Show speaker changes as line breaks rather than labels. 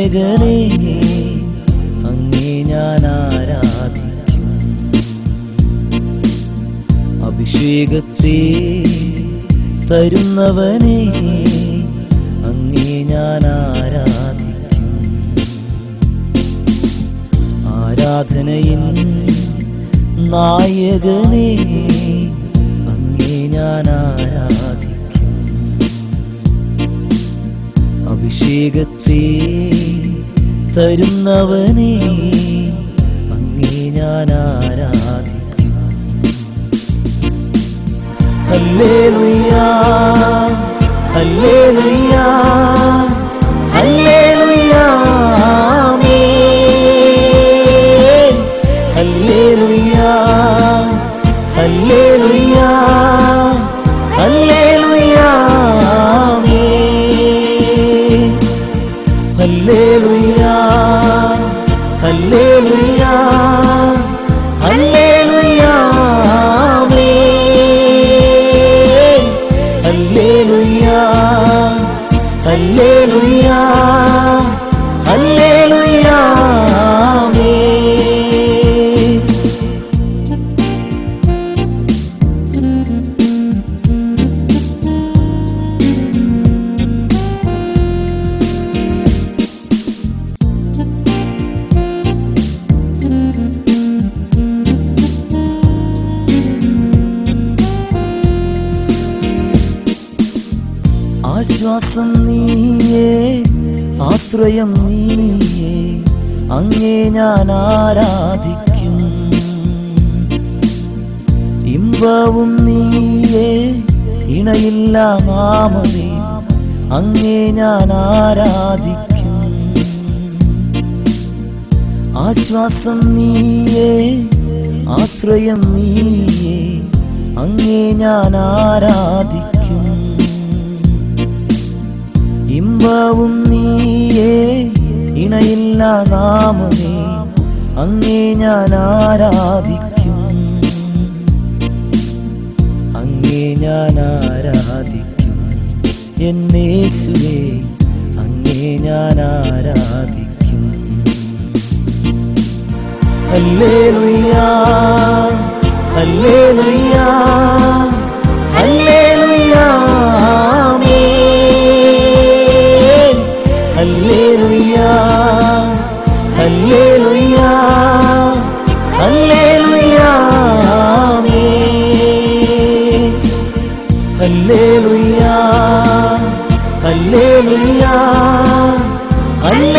നായകനെ അങ്ങേ ഞാൻ ആരാധിക്കും. അഭിഷേകത്തെ തരുന്നവനെ അങ്ങേ ഞാൻ ആരാധിക്കും. ആരാധനയിൻ നായകനെ അങ്ങേ ഞാൻ ആരാധിക്കും. അഭിഷേകത്തെ തരുന്നവനെ അങ്ങേ ഞാൻ ആരാധിക്കും. ഹല്ലേലൂയ ഹല്ലേലൂയ ഹല്ലേലൂയ ആമേൻ. ഹല്ലേലൂയ ഹല്ലേലൂയ ഹല്ലേലൂയ ആമേൻ. ഹല്ലേലൂയ ഹല്ലേലൂയ ഹല്ലേലൂയ ആമേൻ. ഹല്ലേലൂയ ഹല്ലേലൂയ ഹല്ലേലൂയ ആമേൻ. ആശ്വാസം നീയേ ആശ്രയം നീയേ അങ്ങേ ഞാൻ ആരാധിക്കും. ഇമ്പവും നീയേ ഇണയില്ല മാമനേ അങ്ങേ ഞാൻ ആരാധിക്കും. ആശ്വാസം നീയേ ആശ്രയം നീയേ അങ്ങേ ഞാൻ ആരാധിക്കും. ഇമ്പവും നീയേ ഇണയില്ല നാമമേ അങ്ങേ ഞാൻ ആരാധിക്കും. അങ്ങേ ഞാൻ ആരാധിക്കും. എന്നേശുവേ അങ്ങേ ഞാൻ ആരാധിക്കും. ഹല്ലേലൂയ ഹല്ലേലൂയ ഹല്ലേലൂയ ആമേൻ. ഹല്ലേലൂയ ഹല്ലേലൂയ ഹല്ലേലൂയ ആമേൻ. ഹല്ലേലൂയ ഹല്ലേലൂയ ഹല്ലേലൂയ